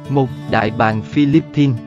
1. Đại bàng Philippines.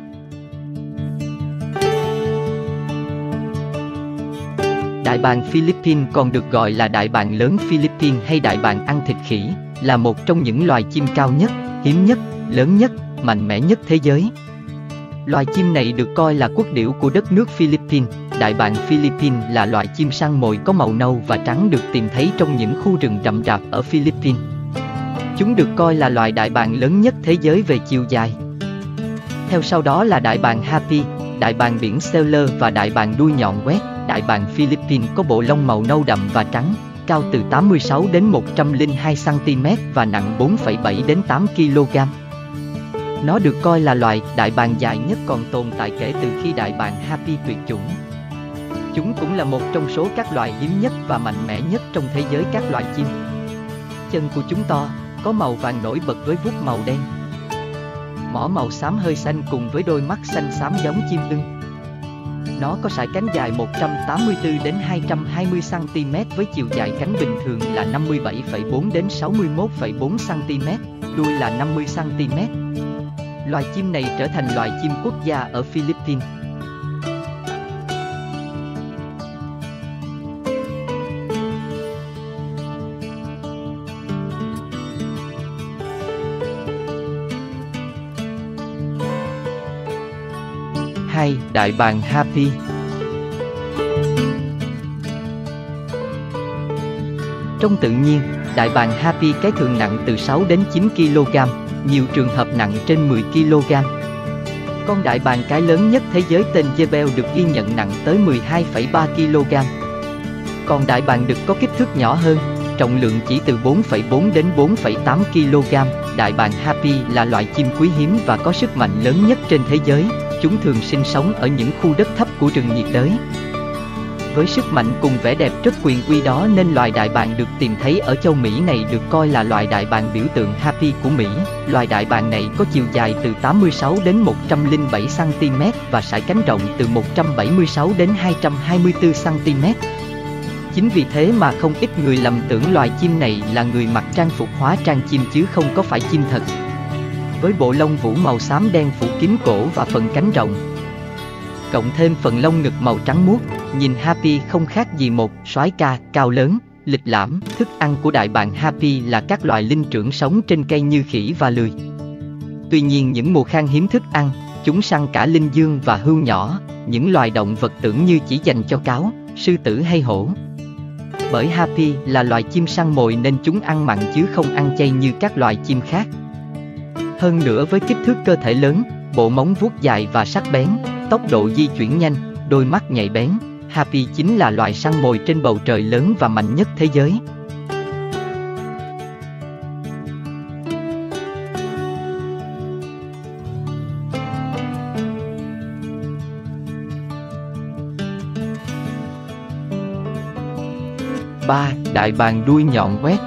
Đại bàng Philippines còn được gọi là đại bàng lớn Philippines hay đại bàng ăn thịt khỉ, là một trong những loài chim cao nhất, hiếm nhất, lớn nhất, mạnh mẽ nhất thế giới. Loài chim này được coi là quốc điểu của đất nước Philippines. Đại bàng Philippines là loại chim săn mồi có màu nâu và trắng được tìm thấy trong những khu rừng rậm rạp ở Philippines. Chúng được coi là loài đại bàng lớn nhất thế giới về chiều dài. Theo sau đó là đại bàng Happy, đại bàng biển Seller và đại bàng đuôi nhọn quét. Đại bàng Philippines có bộ lông màu nâu đậm và trắng, cao từ 86 đến 102 cm và nặng 4,7 đến 8 kg. Nó được coi là loài đại bàng dài nhất còn tồn tại kể từ khi đại bàng Happy tuyệt chủng. Chúng cũng là một trong số các loài hiếm nhất và mạnh mẽ nhất trong thế giới các loài chim. Chân của chúng to, có màu vàng nổi bật với vuốt màu đen. Mỏ màu xám hơi xanh cùng với đôi mắt xanh xám giống chim ưng. Nó có sải cánh dài 184 đến 220 cm với chiều dài cánh bình thường là 57,4 đến 61,4 cm, đuôi là 50 cm. Loài chim này trở thành loài chim quốc gia ở Philippines. Đại bàng Happy. Trong tự nhiên, đại bàng Happy cái thường nặng từ 6 đến 9 kg, nhiều trường hợp nặng trên 10 kg. Con đại bàng cái lớn nhất thế giới tên Jebel được ghi nhận nặng tới 12,3 kg. Còn đại bàng đực có kích thước nhỏ hơn, trọng lượng chỉ từ 4,4 đến 4,8 kg. Đại bàng Happy là loài chim quý hiếm và có sức mạnh lớn nhất trên thế giới. Chúng thường sinh sống ở những khu đất thấp của rừng nhiệt đới. Với sức mạnh cùng vẻ đẹp rất quyền uy đó nên loài đại bàng được tìm thấy ở châu Mỹ này được coi là loài đại bàng biểu tượng Happy của Mỹ. Loài đại bàng này có chiều dài từ 86 đến 107 cm và sải cánh rộng từ 176 đến 224 cm. Chính vì thế mà không ít người lầm tưởng loài chim này là người mặc trang phục hóa trang chim chứ không có phải chim thật. Với bộ lông vũ màu xám đen phủ kín cổ và phần cánh rộng, cộng thêm phần lông ngực màu trắng muốt, nhìn Happy không khác gì một soái ca cao lớn, lịch lãm. Thức ăn của đại bàng Happy là các loài linh trưởng sống trên cây như khỉ và lười. Tuy nhiên những mùa khan hiếm thức ăn, chúng săn cả linh dương và hươu nhỏ, những loài động vật tưởng như chỉ dành cho cáo, sư tử hay hổ. Bởi Happy là loài chim săn mồi nên chúng ăn mặn chứ không ăn chay như các loài chim khác. Hơn nữa với kích thước cơ thể lớn, bộ móng vuốt dài và sắc bén, tốc độ di chuyển nhanh, đôi mắt nhạy bén, Happy chính là loài săn mồi trên bầu trời lớn và mạnh nhất thế giới. Đại bàng đuôi nhọn quét.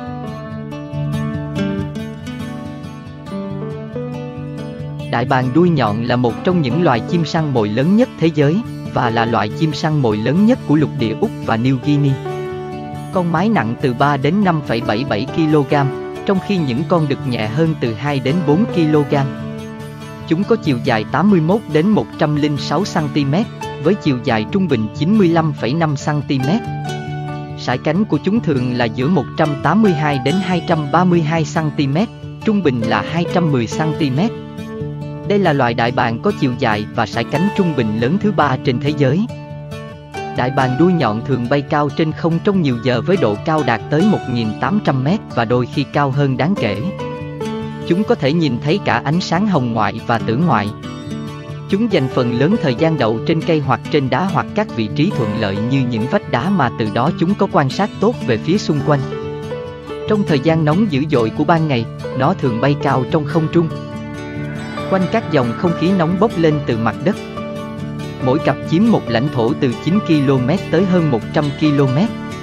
Đại bàng đuôi nhọn là một trong những loài chim săn mồi lớn nhất thế giới và là loại chim săn mồi lớn nhất của lục địa Úc và New Guinea. Con mái nặng từ 3 đến 5,77 kg, trong khi những con đực nhẹ hơn từ 2 đến 4 kg. Chúng có chiều dài 81 đến 106 cm, với chiều dài trung bình 95,5 cm. Sải cánh của chúng thường là giữa 182 đến 232 cm, trung bình là 210 cm. Đây là loài đại bàng có chiều dài và sải cánh trung bình lớn thứ 3 trên thế giới. Đại bàng đuôi nhọn thường bay cao trên không trong nhiều giờ với độ cao đạt tới 1.800 m và đôi khi cao hơn đáng kể. Chúng có thể nhìn thấy cả ánh sáng hồng ngoại và tử ngoại. Chúng dành phần lớn thời gian đậu trên cây hoặc trên đá hoặc các vị trí thuận lợi như những vách đá mà từ đó chúng có quan sát tốt về phía xung quanh. Trong thời gian nóng dữ dội của ban ngày, nó thường bay cao trong không trung, quanh các dòng không khí nóng bốc lên từ mặt đất. Mỗi cặp chiếm một lãnh thổ từ 9 km tới hơn 100 km.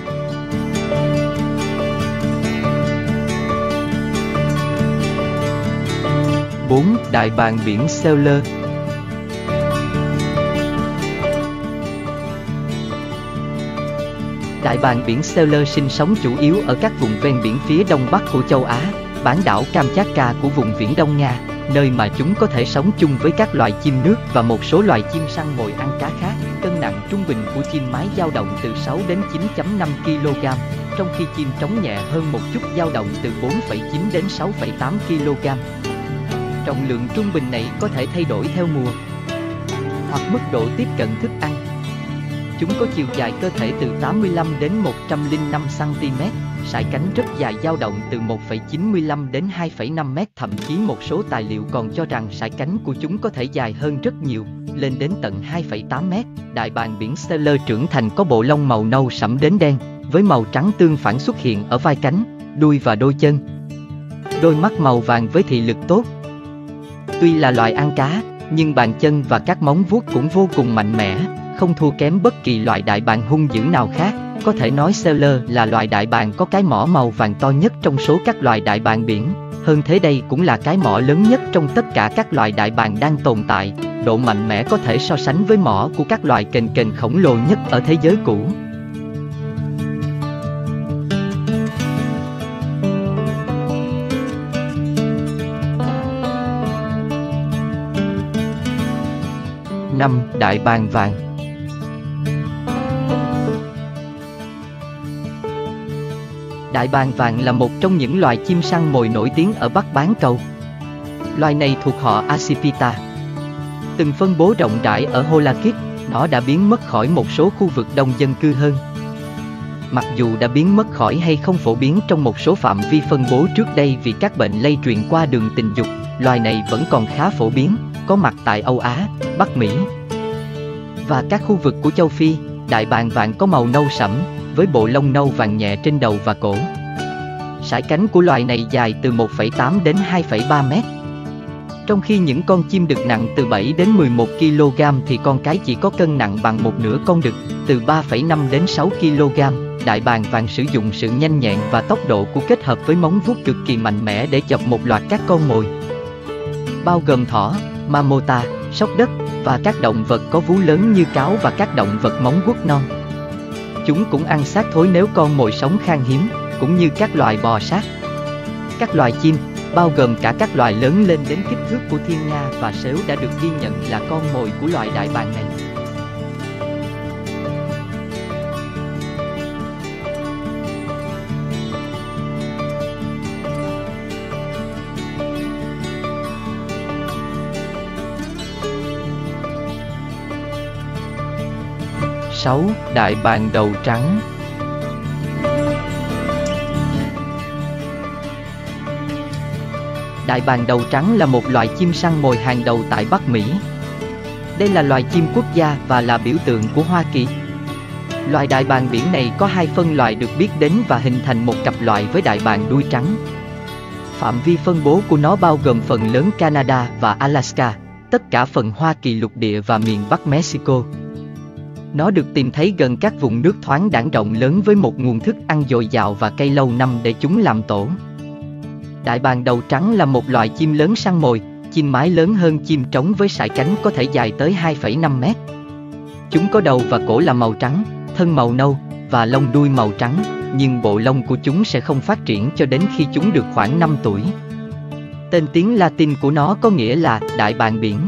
Đại bàng biển Seller. Đại bàng biển Seller sinh sống chủ yếu ở các vùng ven biển phía đông bắc của châu Á, bán đảo Kamchatka của vùng Viễn Đông Nga, nơi mà chúng có thể sống chung với các loài chim nước và một số loài chim săn mồi ăn cá khác. Cân nặng trung bình của chim mái dao động từ 6 đến 9.5 kg, trong khi chim trống nhẹ hơn một chút dao động từ 4,9 đến 6,8 kg. Trọng lượng trung bình này có thể thay đổi theo mùa hoặc mức độ tiếp cận thức ăn. Chúng có chiều dài cơ thể từ 85 đến 105 cm, sải cánh rất dài dao động từ 1,95 đến 2,5 m, thậm chí một số tài liệu còn cho rằng sải cánh của chúng có thể dài hơn rất nhiều, lên đến tận 2,8 m. Đại bàng biển Steller trưởng thành có bộ lông màu nâu sẫm đến đen, với màu trắng tương phản xuất hiện ở vai cánh, đuôi và đôi chân. Đôi mắt màu vàng với thị lực tốt. Tuy là loài ăn cá, nhưng bàn chân và các móng vuốt cũng vô cùng mạnh mẽ, không thua kém bất kỳ loại đại bàng hung dữ nào khác. Có thể nói Steller là loài đại bàng có cái mỏ màu vàng to nhất trong số các loài đại bàng biển. Hơn thế, đây cũng là cái mỏ lớn nhất trong tất cả các loài đại bàng đang tồn tại. Độ mạnh mẽ có thể so sánh với mỏ của các loài kền kền khổng lồ nhất ở thế giới cũ. Năm, đại bàng vàng. Đại bàng vàng là một trong những loài chim săn mồi nổi tiếng ở Bắc Bán Cầu. Loài này thuộc họ Accipita. Từng phân bố rộng rãi ở Holakit, nó đã biến mất khỏi một số khu vực đông dân cư hơn. Mặc dù đã biến mất khỏi hay không phổ biến trong một số phạm vi phân bố trước đây vì các bệnh lây truyền qua đường tình dục, loài này vẫn còn khá phổ biến, có mặt tại Âu Á, Bắc Mỹ và các khu vực của châu Phi. Đại bàng vàng có màu nâu sẫm, với bộ lông nâu vàng nhẹ trên đầu và cổ. Sải cánh của loài này dài từ 1,8 đến 2,3 mét. Trong khi những con chim đực nặng từ 7 đến 11 kg thì con cái chỉ có cân nặng bằng một nửa con đực, từ 3,5 đến 6 kg. Đại bàng vàng sử dụng sự nhanh nhẹn và tốc độ của kết hợp với móng vuốt cực kỳ mạnh mẽ để chọc một loạt các con mồi, bao gồm thỏ, mamota, sóc đất và các động vật có vú lớn như cáo và các động vật móng vuốt non. Chúng cũng ăn xác thối nếu con mồi sống khan hiếm, cũng như các loài bò sát. Các loài chim, bao gồm cả các loài lớn lên đến kích thước của thiên nga và sếu đã được ghi nhận là con mồi của loài đại bàng này. Sáu, đại bàng đầu trắng. Đại bàng đầu trắng là một loại chim săn mồi hàng đầu tại Bắc Mỹ. Đây là loài chim quốc gia và là biểu tượng của Hoa Kỳ. Loài đại bàng biển này có hai phân loại được biết đến và hình thành một cặp loại với đại bàng đuôi trắng. Phạm vi phân bố của nó bao gồm phần lớn Canada và Alaska, tất cả phần Hoa Kỳ lục địa và miền Bắc Mexico. Nó được tìm thấy gần các vùng nước thoáng đãng rộng lớn với một nguồn thức ăn dồi dào và cây lâu năm để chúng làm tổ. Đại bàng đầu trắng là một loài chim lớn săn mồi, chim mái lớn hơn chim trống với sải cánh có thể dài tới 2,5 mét. Chúng có đầu và cổ là màu trắng, thân màu nâu và lông đuôi màu trắng, nhưng bộ lông của chúng sẽ không phát triển cho đến khi chúng được khoảng 5 tuổi. Tên tiếng Latin của nó có nghĩa là đại bàng biển.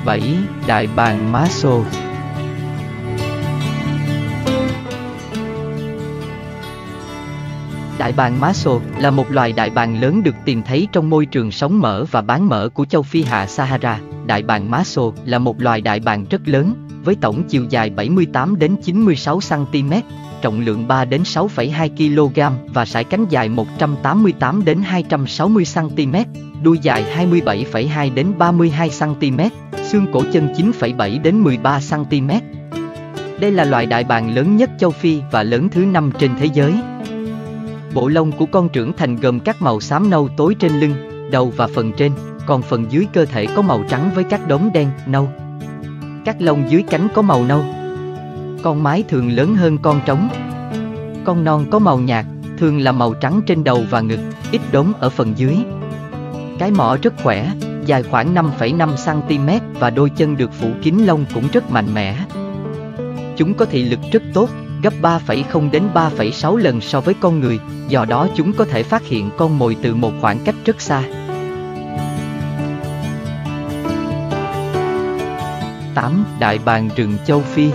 7. Đại bàng Maso. Đại bàng Maso là một loài đại bàng lớn được tìm thấy trong môi trường sống mở và bán mỡ của châu Phi hạ Sahara. Đại bàng Maso là một loài đại bàng rất lớn, với tổng chiều dài 78 đến 96 cm, trọng lượng 3 đến 6,2 kg và sải cánh dài 188 đến 260 cm, đuôi dài 27,2 đến 32 cm, xương cổ chân 9,7 đến 13 cm. Đây là loài đại bàng lớn nhất châu Phi và lớn thứ 5 trên thế giới. Bộ lông của con trưởng thành gồm các màu xám nâu tối trên lưng, đầu và phần trên, còn phần dưới cơ thể có màu trắng với các đốm đen, nâu. Các lông dưới cánh có màu nâu. Con mái thường lớn hơn con trống. Con non có màu nhạt, thường là màu trắng trên đầu và ngực, ít đốm ở phần dưới. Cái mỏ rất khỏe, dài khoảng 5,5 cm và đôi chân được phủ kín lông cũng rất mạnh mẽ. Chúng có thị lực rất tốt, gấp 3,0 đến 3,6 lần so với con người, do đó chúng có thể phát hiện con mồi từ một khoảng cách rất xa. 8. Đại bàng rừng châu Phi.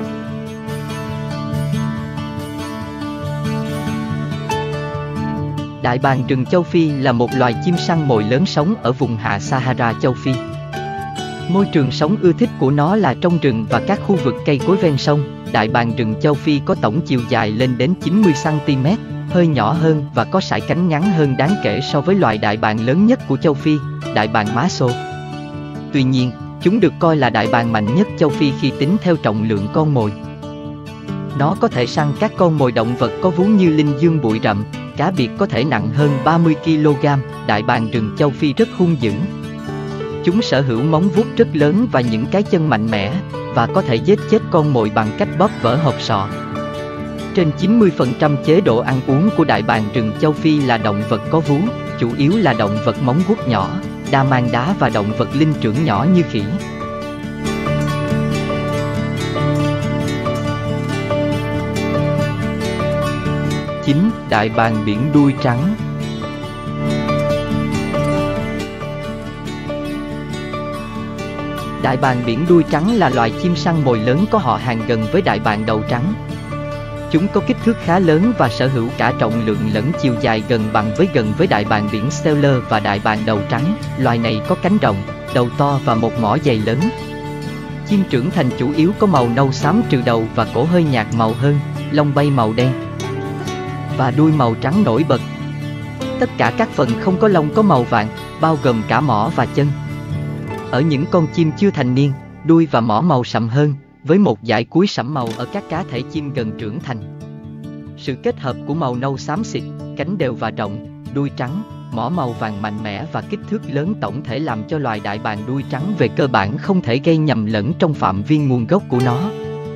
Đại bàng rừng châu Phi là một loài chim săn mồi lớn sống ở vùng hạ Sahara châu Phi. Môi trường sống ưa thích của nó là trong rừng và các khu vực cây cối ven sông. Đại bàng rừng châu Phi có tổng chiều dài lên đến 90 cm, hơi nhỏ hơn và có sải cánh ngắn hơn đáng kể so với loài đại bàng lớn nhất của châu Phi, đại bàng Maso. Tuy nhiên, chúng được coi là đại bàng mạnh nhất châu Phi khi tính theo trọng lượng con mồi. Nó có thể săn các con mồi động vật có vú như linh dương bụi rậm, cá biệt có thể nặng hơn 30 kg. Đại bàng rừng châu Phi rất hung dữ. Chúng sở hữu móng vuốt rất lớn và những cái chân mạnh mẽ, và có thể giết chết con mồi bằng cách bóp vỡ hộp sọ. Trên 90% chế độ ăn uống của đại bàng rừng châu Phi là động vật có vú, chủ yếu là động vật móng vuốt nhỏ, đa mang đá và động vật linh trưởng nhỏ như khỉ. Chín. Đại bàng biển đuôi trắng. Đại bàng biển đuôi trắng là loài chim săn mồi lớn có họ hàng gần với đại bàng đầu trắng. Chúng có kích thước khá lớn và sở hữu cả trọng lượng lẫn chiều dài gần với đại bàng biển Steller và đại bàng đầu trắng. Loài này có cánh rộng, đầu to và một mỏ dày lớn. Chim trưởng thành chủ yếu có màu nâu xám trừ đầu và cổ hơi nhạt màu hơn, lông bay màu đen và đuôi màu trắng nổi bật. Tất cả các phần không có lông có màu vàng, bao gồm cả mỏ và chân. Ở những con chim chưa thành niên, đuôi và mỏ màu sậm hơn, với một dải cuối sẫm màu ở các cá thể chim gần trưởng thành. Sự kết hợp của màu nâu xám xịt, cánh đều và rộng, đuôi trắng, mỏ màu vàng mạnh mẽ và kích thước lớn tổng thể làm cho loài đại bàng đuôi trắng về cơ bản không thể gây nhầm lẫn trong phạm vi nguồn gốc của nó.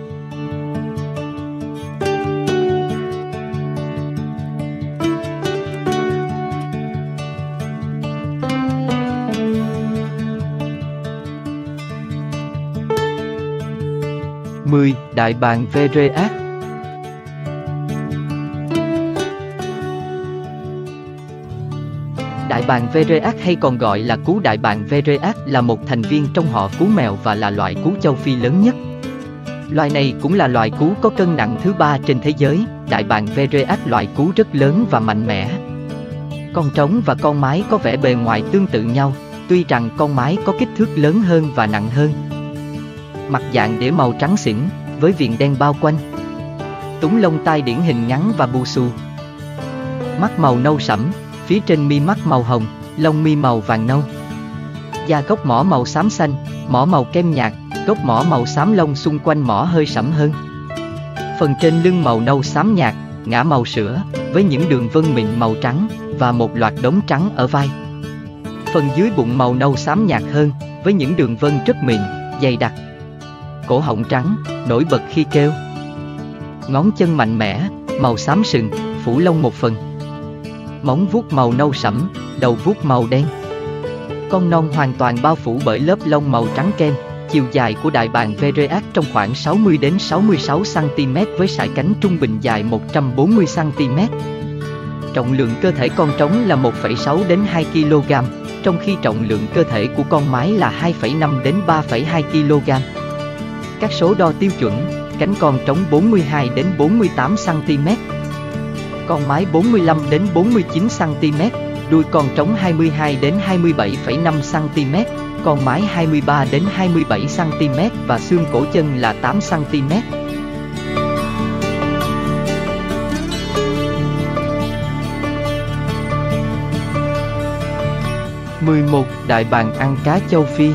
Đại bàng Vereas. Đại bàng Vereas hay còn gọi là cú đại bàng Vereas là một thành viên trong họ cú mèo và là loại cú châu Phi lớn nhất. Loài này cũng là loài cú có cân nặng thứ 3 trên thế giới. Đại bàng Vereas loại cú rất lớn và mạnh mẽ. Con trống và con mái có vẻ bề ngoài tương tự nhau, tuy rằng con mái có kích thước lớn hơn và nặng hơn. Mặt dạng đĩa màu trắng xỉn, với viền đen bao quanh. Túm lông tai điển hình ngắn và bù xù. Mắt màu nâu sẫm, phía trên mi mắt màu hồng, lông mi màu vàng nâu. Da gốc mỏ màu xám xanh, mỏ màu kem nhạt, gốc mỏ màu xám, lông xung quanh mỏ hơi sẫm hơn. Phần trên lưng màu nâu xám nhạt, ngã màu sữa, với những đường vân mịn màu trắng, và một loạt đốm trắng ở vai. Phần dưới bụng màu nâu xám nhạt hơn, với những đường vân rất mịn, dày đặc. Cổ họng trắng, nổi bật khi kêu. Ngón chân mạnh mẽ, màu xám sừng, phủ lông một phần. Móng vuốt màu nâu sẫm, đầu vuốt màu đen. Con non hoàn toàn bao phủ bởi lớp lông màu trắng kem. Chiều dài của đại bàng Vereas trong khoảng 60 đến 66 cm với sải cánh trung bình dài 140 cm. Trọng lượng cơ thể con trống là 1,6 đến 2 kg, trong khi trọng lượng cơ thể của con mái là 2,5 đến 3,2 kg. Các số đo tiêu chuẩn: cánh con trống 42 đến 48 cm, con mái 45 đến 49 cm, đuôi con trống 22 đến 27,5 cm, con mái 23 đến 27 cm và xương cổ chân là 8 cm. 11. Đại bàng ăn cá châu Phi.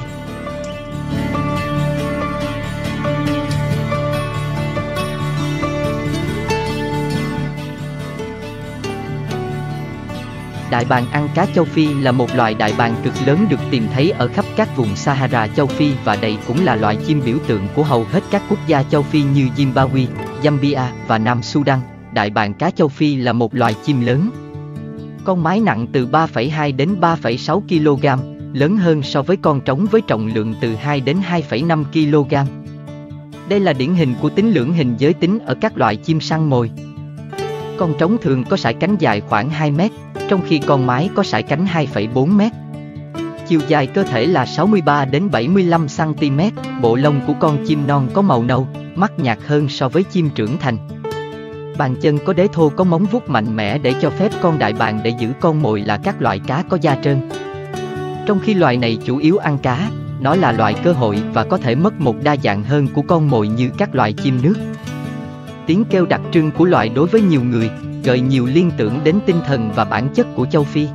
Đại bàng ăn cá châu Phi là một loại đại bàng cực lớn được tìm thấy ở khắp các vùng Sahara châu Phi, và đây cũng là loại chim biểu tượng của hầu hết các quốc gia châu Phi như Zimbabwe, Zambia và Nam Sudan. Đại bàng cá châu Phi là một loài chim lớn. Con mái nặng từ 3,2 đến 3,6 kg, lớn hơn so với con trống với trọng lượng từ 2 đến 2,5 kg. Đây là điển hình của tính lưỡng hình giới tính ở các loại chim săn mồi. Con trống thường có sải cánh dài khoảng 2 mét, trong khi con mái có sải cánh 2,4 mét. Chiều dài cơ thể là 63 đến 75 cm, bộ lông của con chim non có màu nâu, mắt nhạt hơn so với chim trưởng thành. Bàn chân có đế thô có móng vuốt mạnh mẽ để cho phép con đại bàng để giữ con mồi là các loại cá có da trơn. Trong khi loài này chủ yếu ăn cá, nó là loại cơ hội và có thể mất một đa dạng hơn của con mồi như các loài chim nước. Tiếng kêu đặc trưng của loài đối với nhiều người gợi nhiều liên tưởng đến tinh thần và bản chất của châu Phi.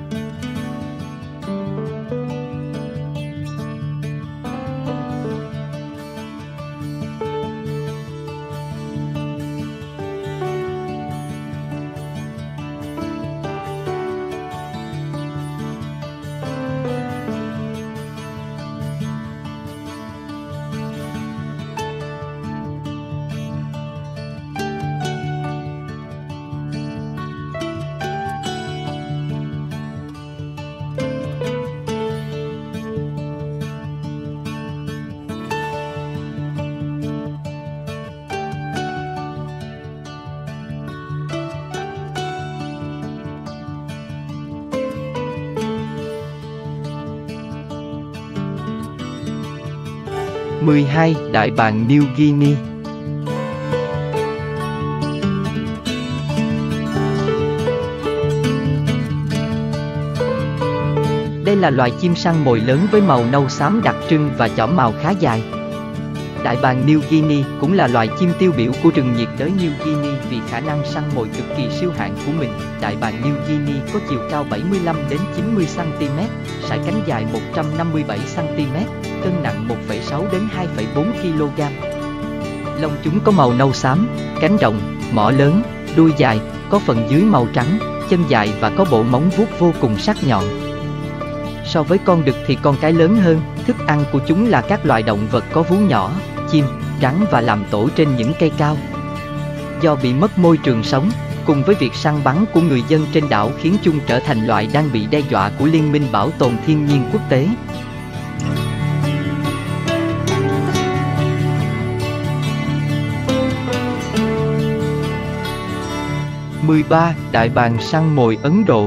Mười hai. Đại bàng New Guinea. Đây là loài chim săn mồi lớn với màu nâu xám đặc trưng và chỏm mào khá dài. Đại bàng New Guinea cũng là loài chim tiêu biểu của rừng nhiệt đới New Guinea vì khả năng săn mồi cực kỳ siêu hạng của mình. Đại bàng New Guinea có chiều cao 75 đến 90 cm, sải cánh dài 157 cm, cân nặng 1,6 đến 2,4 kg. Lông chúng có màu nâu xám, cánh rộng, mỏ lớn, đuôi dài, có phần dưới màu trắng, chân dài và có bộ móng vuốt vô cùng sắc nhọn. So với con đực thì con cái lớn hơn, thức ăn của chúng là các loài động vật có vú nhỏ, chim, rắn và làm tổ trên những cây cao. Do bị mất môi trường sống, cùng với việc săn bắn của người dân trên đảo khiến chúng trở thành loài đang bị đe dọa của Liên minh Bảo tồn Thiên nhiên Quốc tế. Mười ba. Đại bàng săn mồi Ấn Độ.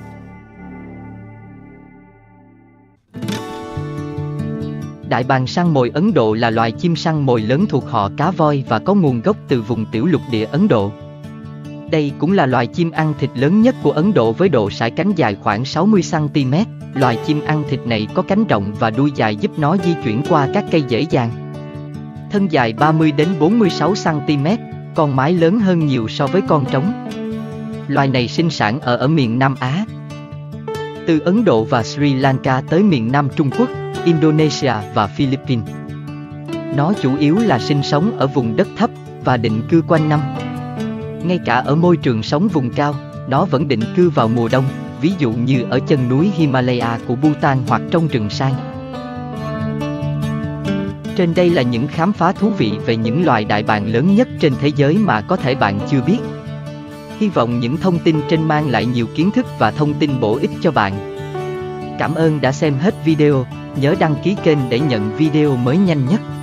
Đại bàng săn mồi Ấn Độ là loài chim săn mồi lớn thuộc họ cá voi và có nguồn gốc từ vùng tiểu lục địa Ấn Độ. Đây cũng là loài chim ăn thịt lớn nhất của Ấn Độ với độ sải cánh dài khoảng 60 cm. Loài chim ăn thịt này có cánh rộng và đuôi dài giúp nó di chuyển qua các cây dễ dàng. Thân dài 30 đến 46 cm, con mái lớn hơn nhiều so với con trống. Loài này sinh sản ở miền Nam Á, từ Ấn Độ và Sri Lanka tới miền Nam Trung Quốc, Indonesia và Philippines. Nó chủ yếu là sinh sống ở vùng đất thấp và định cư quanh năm. Ngay cả ở môi trường sống vùng cao, nó vẫn định cư vào mùa đông, ví dụ như ở chân núi Himalaya của Bhutan hoặc trong rừng san. Trên đây là những khám phá thú vị về những loài đại bàng lớn nhất trên thế giới mà có thể bạn chưa biết. Hy vọng những thông tin trên mang lại nhiều kiến thức và thông tin bổ ích cho bạn. Cảm ơn đã xem hết video, nhớ đăng ký kênh để nhận video mới nhanh nhất.